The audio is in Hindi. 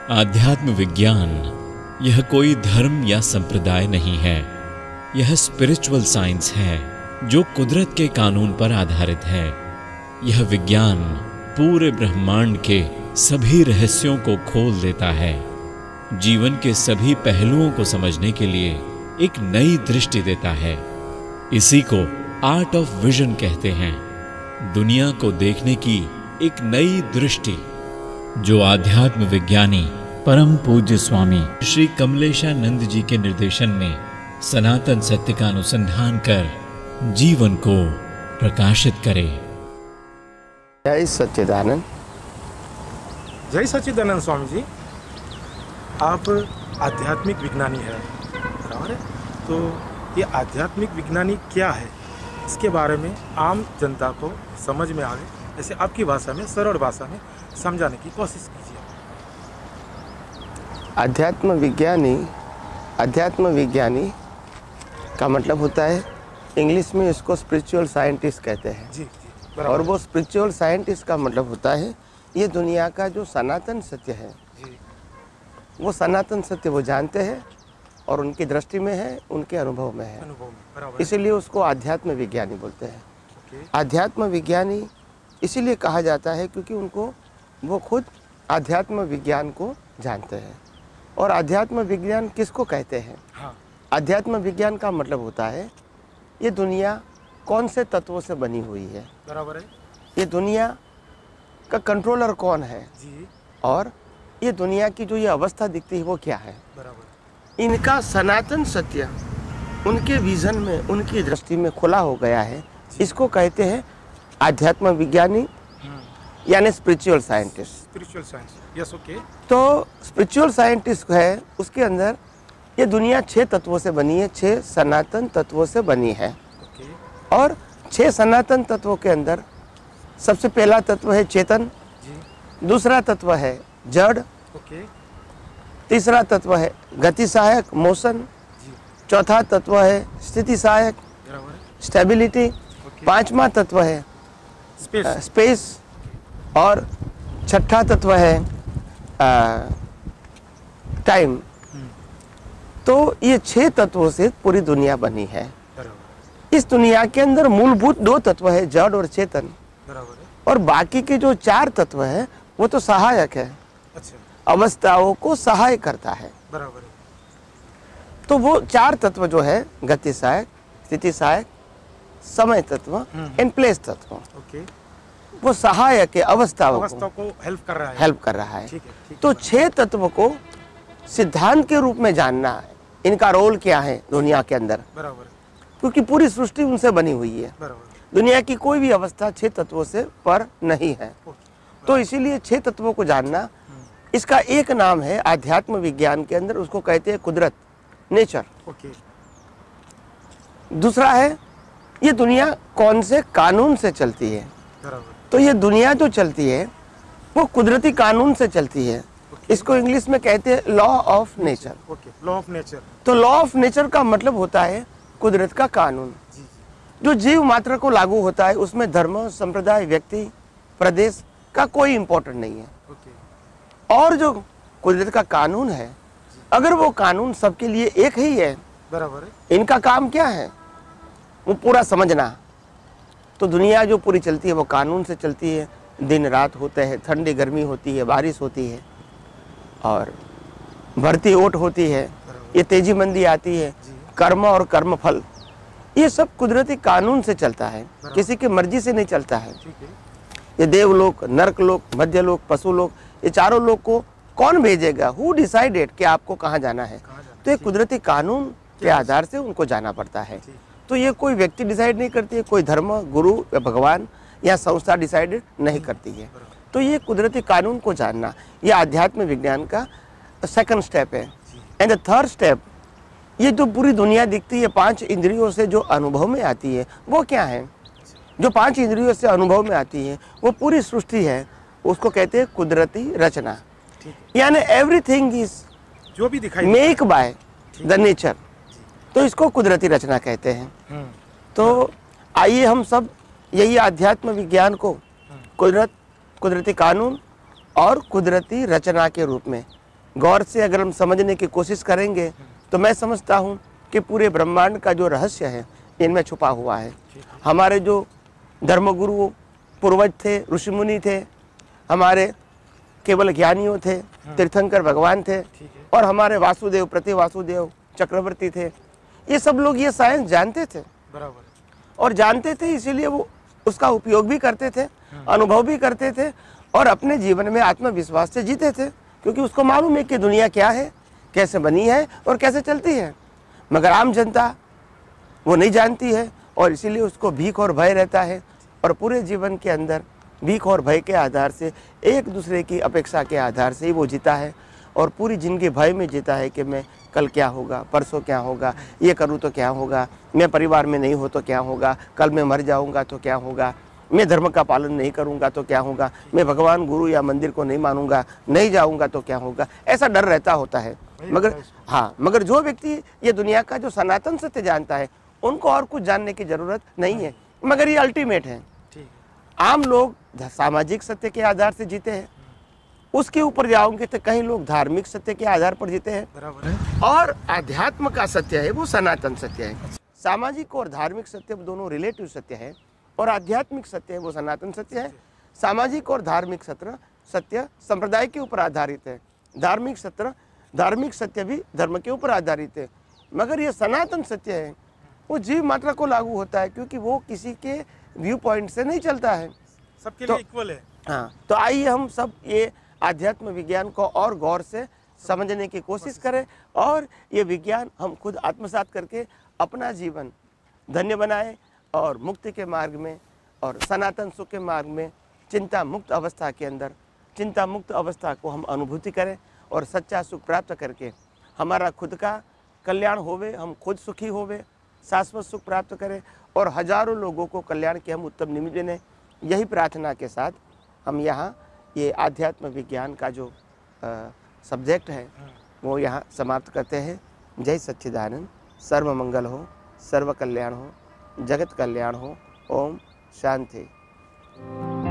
आध्यात्म विज्ञान यह कोई धर्म या संप्रदाय नहीं है। यह स्पिरिचुअल साइंस है जो कुदरत के कानून पर आधारित है। यह विज्ञान पूरे ब्रह्मांड के सभी रहस्यों को खोल देता है। जीवन के सभी पहलुओं को समझने के लिए एक नई दृष्टि देता है। इसी को आर्ट ऑफ विजन कहते हैं। दुनिया को देखने की एक नई दृष्टि जो आध्यात्म विज्ञानी परम पूज्य स्वामी श्री कमलेशानंद जी के निर्देशन में सनातन सत्य का अनुसंधान कर जीवन को प्रकाशित करे। जय सच्चिदानंद। जय सच्चिदानंद स्वामी जी। आप आध्यात्मिक विज्ञानी हैं, बराबर है? तो ये आध्यात्मिक विज्ञानी क्या है, इसके बारे में आम जनता को समझ में आवे जैसे आपकी भाषा में, सरल भाषा में समझाने की कोशिश कीजिए। अध्यात्म विज्ञानी का मतलब होता है, इंग्लिश में इसको स्पिरिचुअल साइंटिस्ट कहते हैं। जी, और वो स्पिरिचुअल साइंटिस्ट का मतलब होता है ये दुनिया का जो सनातन सत्य है जी। वो सनातन सत्य वो जानते हैं और उनकी दृष्टि में है, उनके अनुभव में है, इसीलिए उसको आध्यात्म विज्ञानी बोलते हैं। आध्यात्म विज्ञानी इसीलिए कहा जाता है क्योंकि वो खुद आध्यात्म विज्ञान को जानते हैं। और आध्यात्म विज्ञान किसको कहते हैं? हाँ। आध्यात्म विज्ञान का मतलब होता है ये दुनिया कौन से तत्वों से बनी हुई है, बराबर है? ये दुनिया का कंट्रोलर कौन है जी। और ये दुनिया की जो ये अवस्था दिखती है वो क्या है, बराबर। इनका सनातन सत्य उनके विजन में, उनकी दृष्टि में खुला हो गया है। इसको कहते हैं आध्यात्म विज्ञानी यानी spiritual scientist. Spiritual science, yes, okay. तो स्पिरिचुअल साइंटिस्ट है, उसके अंदर ये दुनिया 6 तत्वों से बनी है, 6 सनातन तत्वों से बनी है। ओके। और 6 सनातन तत्वों के अंदर सबसे पहला तत्व है चेतन जी। दूसरा तत्व है जड़, ओके। तीसरा तत्व है गति सहायक मोशन, चौथा तत्व है स्थिति सहायक स्टेबिलिटी, पांचवा तत्व है स्पेस और छठा तत्व है टाइम। तो ये 6 तत्वों से पूरी दुनिया बनी है। इस दुनिया के अंदर मूलभूत 2 तत्व है, जड़ और चेतन, और बाकी के जो 4 तत्व है वो तो सहायक है। अच्छा। अवस्थाओं को सहाय करता है, बराबर है। तो वो 4 तत्व जो है गति सहायक, स्थिति सहायक, समय तत्व एंड प्लेस तत्व, ओके, वो सहायक है, अवस्थाओं को हेल्प कर रहा है। ठीक है। तो 6 तत्व को सिद्धांत के रूप में जानना है, इनका रोल क्या है दुनिया के अंदर, बराबर, क्योंकि पूरी सृष्टि उनसे बनी हुई है। बराबर। दुनिया की कोई भी अवस्था 6 तत्वों से पर नहीं है। तो इसीलिए 6 तत्वों को जानना, इसका एक नाम है आध्यात्म विज्ञान के अंदर, उसको कहते हैं कुदरत, नेचर। ओके। दूसरा है ये दुनिया कौन से कानून से चलती है। बराबर। तो ये दुनिया जो चलती है वो कुदरती कानून से चलती है। इसको इंग्लिश में कहते हैं law of nature. Okay, law of nature. तो लॉ ऑफ नेचर का मतलब होता है कुदरत का कानून जो जीव मात्र को लागू होता है। उसमें धर्म, संप्रदाय, व्यक्ति, प्रदेश का कोई इंपॉर्टेंट नहीं है। और जो कुदरत का कानून है, अगर वो कानून सबके लिए एक ही है, बराबर है, इनका काम क्या है वो पूरा समझना। तो दुनिया जो पूरी चलती है वो कानून से चलती है। दिन रात होते हैं, ठंडी गर्मी होती है, बारिश होती है और बढ़ती ओट होती है, ये तेजी मंदी आती है, कर्म और कर्म फल, ये सब कुदरती कानून से चलता है, किसी की मर्जी से नहीं चलता है। ये देवलोक, नरकलोक, मध्यलोक, पशुलोक, ये चारों लोग को कौन भेजेगा? हु डिसाइडेड कि आपको कहाँ जाना है? तो ये कुदरती कानून के आधार से उनको जाना पड़ता है। तो ये कोई व्यक्ति डिसाइड नहीं करती है, कोई धर्म, गुरु या भगवान या संस्था डिसाइड नहीं करती है। तो ये कुदरती कानून को जानना, ये आध्यात्म विज्ञान का सेकंड स्टेप है। एंड द थर्ड स्टेप, ये जो पूरी दुनिया दिखती है 5 इंद्रियों से जो अनुभव में आती है वो क्या है? जो 5 इंद्रियों से अनुभव में आती है वो पूरी सृष्टि है, उसको कहते हैं कुदरती रचना। यानी एवरीथिंग इज जो भी दिखाई मेक बाय द नेचर, तो इसको कुदरती रचना कहते हैं। तो आइए हम सब यही आध्यात्म विज्ञान को कुदरती कानून और कुदरती रचना के रूप में गौर से अगर हम समझने की कोशिश करेंगे तो मैं समझता हूँ कि पूरे ब्रह्मांड का जो रहस्य है इनमें छुपा हुआ है। हमारे जो धर्मगुरु पूर्वज थे, ऋषि मुनि थे, हमारे केवल ज्ञानियों थे, तीर्थंकर भगवान थे, और हमारे वासुदेव, प्रति वासुदेव चक्रवर्ती थे। ये सब लोग ये साइंस जानते थे, बराबर, और जानते थे इसीलिए वो उसका उपयोग भी करते थे, अनुभव भी करते थे, और अपने जीवन में आत्मविश्वास से जीते थे, क्योंकि उसको मालूम है कि दुनिया क्या है, कैसे बनी है और कैसे चलती है। मगर आम जनता वो नहीं जानती है, और इसीलिए उसको भीख और भय रहता है, और पूरे जीवन के अंदर भीख और भय के आधार से, एक दूसरे की अपेक्षा के आधार से ही वो जीता है, और पूरी जिंदगी भय में जीता है कि मैं कल क्या होगा, परसों क्या होगा, ये करूँ तो क्या होगा, मैं परिवार में नहीं हो तो क्या होगा, कल मैं मर जाऊँगा तो क्या होगा, मैं धर्म का पालन नहीं करूँगा तो क्या होगा, मैं भगवान गुरु या मंदिर को नहीं मानूंगा, नहीं जाऊँगा तो क्या होगा, ऐसा डर रहता होता है। मगर जो व्यक्ति ये दुनिया का जो सनातन सत्य जानता है, उनको और कुछ जानने की जरूरत नहीं है, मगर ये अल्टीमेट है। आम लोग सामाजिक सत्य के आधार से जीते हैं, उसके ऊपर जाओगे तो कई लोग धार्मिक सत्य के आधार पर जीते हैं, बराबर है। और अध्यात्म का सत्य है वो सनातन सत्य है। सामाजिक और धार्मिक सत्य दोनों रिलेटिव सत्य है, और आध्यात्मिक सत्य है वो सनातन सत्य है। सामाजिक और धार्मिक सत्य संप्रदाय के ऊपर आधारित है, धार्मिक सत्य भी धर्म के ऊपर आधारित है, मगर ये सनातन सत्य है वो जीव मात्रा को लागू होता है, क्योंकि वो किसी के व्यू पॉइंट से नहीं चलता है, सबके लिए इक्वल है। हाँ, तो आइए हम सब ये आध्यात्म विज्ञान को और गौर से समझने की कोशिश करें, और ये विज्ञान हम खुद आत्मसात करके अपना जीवन धन्य बनाएं, और मुक्ति के मार्ग में और सनातन सुख के मार्ग में चिंता मुक्त अवस्था के अंदर चिंता मुक्त अवस्था को हम अनुभूति करें, और सच्चा सुख प्राप्त करके हमारा खुद का कल्याण होवे, हम खुद सुखी होवे, शाश्वत सुख प्राप्त करें, और हजारों लोगों को कल्याण के हम उत्तम निमित्त बने। यही प्रार्थना के साथ हम यहाँ ये आध्यात्म विज्ञान का जो सब्जेक्ट है वो यहाँ समाप्त करते हैं। जय सच्चिदानंद, सर्व मंगल हो, सर्व कल्याण हो, जगत कल्याण हो। ओम शांति।